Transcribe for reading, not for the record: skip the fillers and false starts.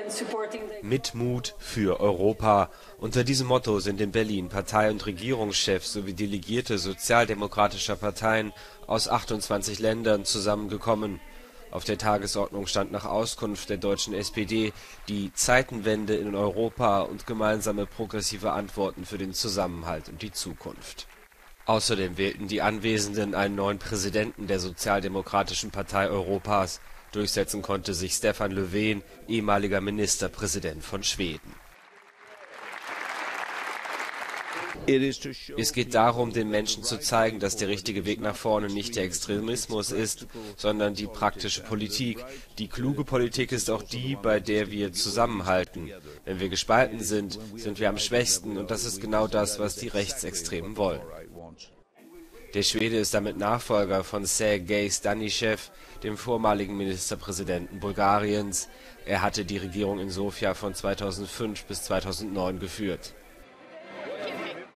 Mit Mut für Europa. Unter diesem Motto sind in Berlin Partei- und Regierungschefs sowie Delegierte sozialdemokratischer Parteien aus 28 Ländern zusammengekommen. Auf der Tagesordnung stand nach Auskunft der deutschen SPD die Zeitenwende in Europa und gemeinsame progressive Antworten für den Zusammenhalt und die Zukunft. Außerdem wählten die Anwesenden einen neuen Präsidenten der Sozialdemokratischen Partei Europas. Durchsetzen konnte sich Stefan Löfven, ehemaliger Ministerpräsident von Schweden. Es geht darum, den Menschen zu zeigen, dass der richtige Weg nach vorne nicht der Extremismus ist, sondern die praktische Politik. Die kluge Politik ist auch die, bei der wir zusammenhalten. Wenn wir gespalten sind, sind wir am schwächsten, und das ist genau das, was die Rechtsextremen wollen. Der Schwede ist damit Nachfolger von Sergej Stanišev, dem vormaligen Ministerpräsidenten Bulgariens. Er hatte die Regierung in Sofia von 2005 bis 2009 geführt.